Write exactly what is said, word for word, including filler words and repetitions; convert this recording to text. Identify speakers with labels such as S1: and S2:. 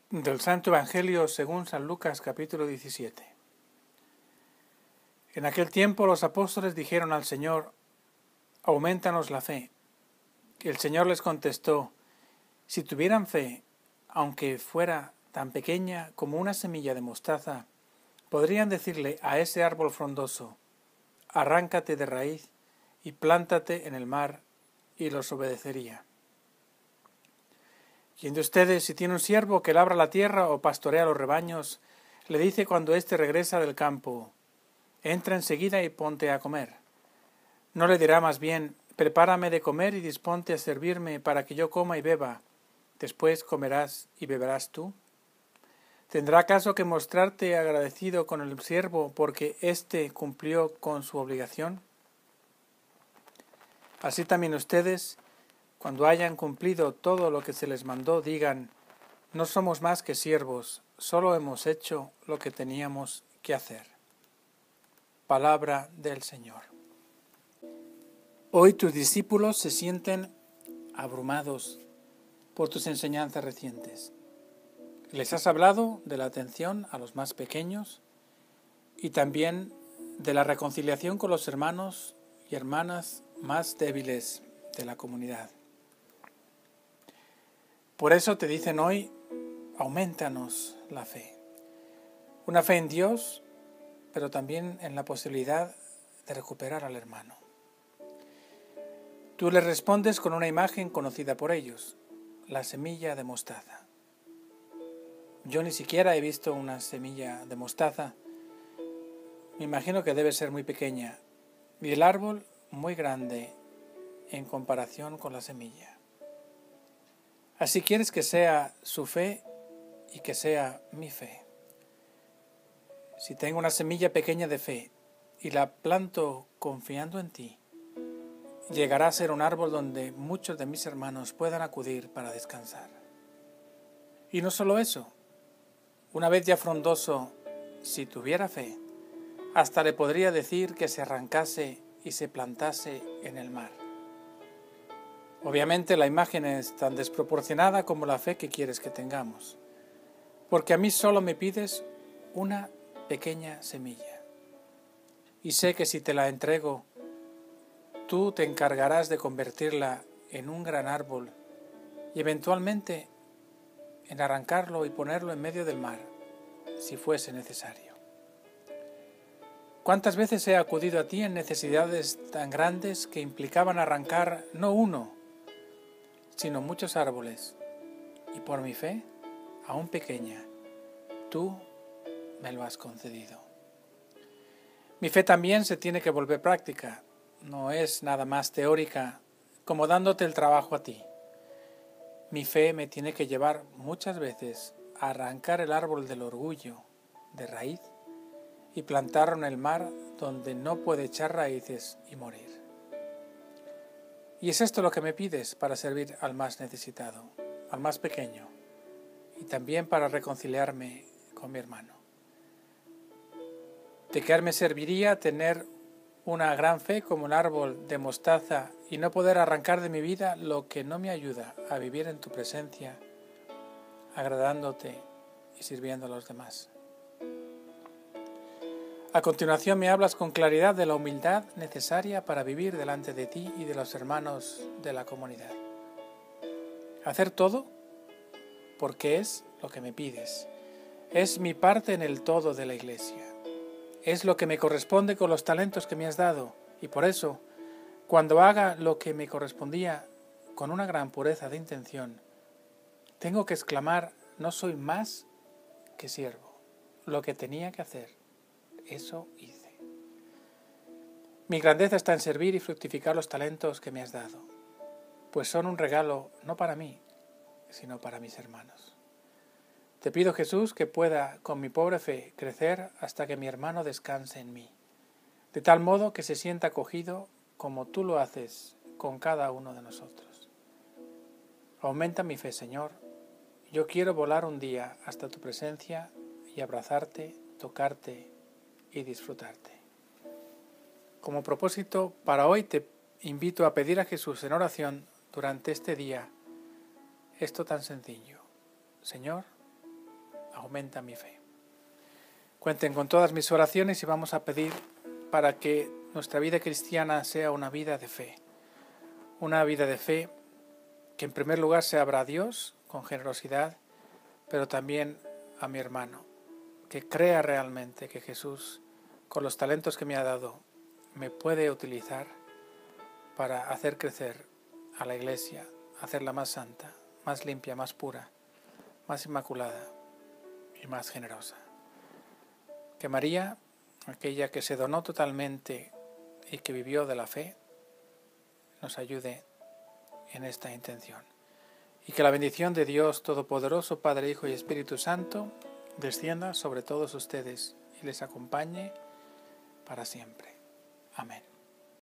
S1: Del Santo Evangelio según San Lucas, capítulo diecisiete. En aquel tiempo los apóstoles dijeron al Señor: «Aumentanos la fe». Y el Señor les contestó: «Si tuvieran fe, aunque fuera tan pequeña como una semilla de mostaza, podrían decirle a ese árbol frondoso: arráncate de raíz y plántate en el mar, y los obedecería». ¿Quién de ustedes, si tiene un siervo que labra la tierra o pastorea los rebaños, le dice cuando éste regresa del campo: entra enseguida y ponte a comer? ¿No le dirá más bien: prepárame de comer y disponte a servirme para que yo coma y beba, después comerás y beberás tú? ¿Tendrá acaso que mostrarte agradecido con el siervo porque éste cumplió con su obligación? Así también ustedes, cuando hayan cumplido todo lo que se les mandó, digan: no somos más que siervos, solo hemos hecho lo que teníamos que hacer. Palabra del Señor. Hoy tus discípulos se sienten abrumados por tus enseñanzas recientes. Les has hablado de la atención a los más pequeños y también de la reconciliación con los hermanos y hermanas más débiles de la comunidad. Por eso te dicen hoy: aumentanos la fe. Una fe en Dios, pero también en la posibilidad de recuperar al hermano. Tú les respondes con una imagen conocida por ellos: la semilla de mostaza. Yo ni siquiera he visto una semilla de mostaza. Me imagino que debe ser muy pequeña y el árbol muy grande en comparación con la semilla. Así quieres que sea su fe y que sea mi fe. Si tengo una semilla pequeña de fe y la planto confiando en ti, llegará a ser un árbol donde muchos de mis hermanos puedan acudir para descansar. Y no solo eso, una vez ya frondoso, si tuviera fe, hasta le podría decir que se arrancase y se plantase en el mar. Obviamente la imagen es tan desproporcionada como la fe que quieres que tengamos, porque a mí solo me pides una pequeña semilla. Y sé que si te la entrego, tú te encargarás de convertirla en un gran árbol y eventualmente en arrancarlo y ponerlo en medio del mar, si fuese necesario. ¿Cuántas veces he acudido a ti en necesidades tan grandes que implicaban arrancar no uno, sino muchos árboles? Y por mi fe, aún pequeña, tú me lo has concedido. Mi fe también se tiene que volver práctica, no es nada más teórica, como dándote el trabajo a ti. Mi fe me tiene que llevar muchas veces a arrancar el árbol del orgullo de raíz y plantarlo en el mar donde no puede echar raíces y morir. Y es esto lo que me pides para servir al más necesitado, al más pequeño, y también para reconciliarme con mi hermano. ¿De qué me serviría tener una gran fe como un árbol de mostaza y no poder arrancar de mi vida lo que no me ayuda a vivir en tu presencia, agradándote y sirviendo a los demás? A continuación me hablas con claridad de la humildad necesaria para vivir delante de ti y de los hermanos de la comunidad. Hacer todo porque es lo que me pides. Es mi parte en el todo de la Iglesia. Es lo que me corresponde con los talentos que me has dado. Y por eso, cuando haga lo que me correspondía con una gran pureza de intención, tengo que exclamar: no soy más que siervo. Lo que tenía que hacer, eso hice. Mi grandeza está en servir y fructificar los talentos que me has dado, pues son un regalo no para mí, sino para mis hermanos. Te pido, Jesús, que pueda, con mi pobre fe, crecer hasta que mi hermano descanse en mí, de tal modo que se sienta acogido como tú lo haces con cada uno de nosotros. Aumenta mi fe, Señor. Yo quiero volar un día hasta tu presencia y abrazarte, tocarte y disfrutarte. Como propósito, para hoy te invito a pedir a Jesús en oración durante este día esto tan sencillo: Señor, aumenta mi fe. Cuenten con todas mis oraciones y vamos a pedir para que nuestra vida cristiana sea una vida de fe. Una vida de fe que en primer lugar se abra a Dios con generosidad, pero también a mi hermano, que crea realmente que Jesús, con los talentos que me ha dado, me puede utilizar para hacer crecer a la Iglesia, hacerla más santa, más limpia, más pura, más inmaculada y más generosa. Que María, aquella que se donó totalmente y que vivió de la fe, nos ayude en esta intención. Y que la bendición de Dios Todopoderoso, Padre, Hijo y Espíritu Santo, descienda sobre todos ustedes y les acompañe para siempre. Amén.